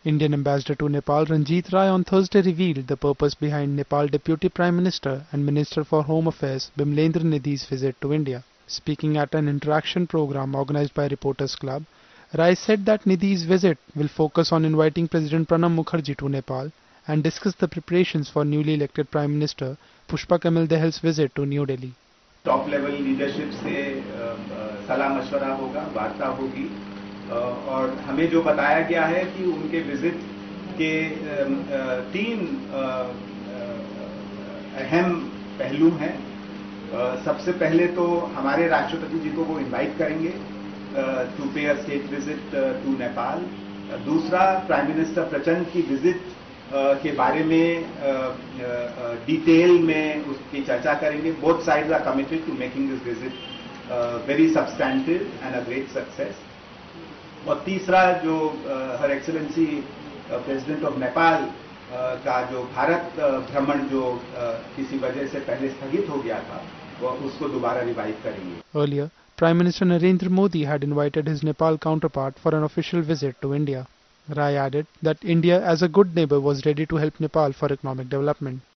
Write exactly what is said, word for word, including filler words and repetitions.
Indian Ambassador to Nepal Ranjit Rae on Thursday revealed the purpose behind Nepal Deputy Prime Minister and Minister for Home Affairs Bimalendra Nidhi's visit to India. Speaking at an interaction program organized by Reporters Club, Rae said that Nidhi's visit will focus on inviting President Pranab Mukherjee to Nepal and discuss the preparations for newly elected Prime Minister Pushpa Dahal's visit to New Delhi. Top level leadership से सलाह मशवरा होगा, वार्ता होगी और हमें जो बताया गया है कि उनके विजिट के तीन अहम पहलू हैं। सबसे पहले तो हमारे राष्ट्रपति जी को वो इनवाइट करेंगे to pay a state visit to Nepal. दूसरा, प्राइम मिनिस्टर प्रचंड की विजिट के बारे में डिटेल में उसकी चर्चा करेंगे। Both sides are committed to making this visit very substantive and a great success. और तीसरा, जो हर एक्सेलेंसी प्रेसिडेंट ऑफ नेपाल का जो भारत भ्रमण जो किसी वजह से पहले स्थगित हो गया था, वो उसको दोबारा रिवाइव करेंगे। Earlier, Prime Minister Narendra Modi had invited his Nepal counterpart for an official visit to India. Rae added that India as a good neighbor was ready to help Nepal for economic development.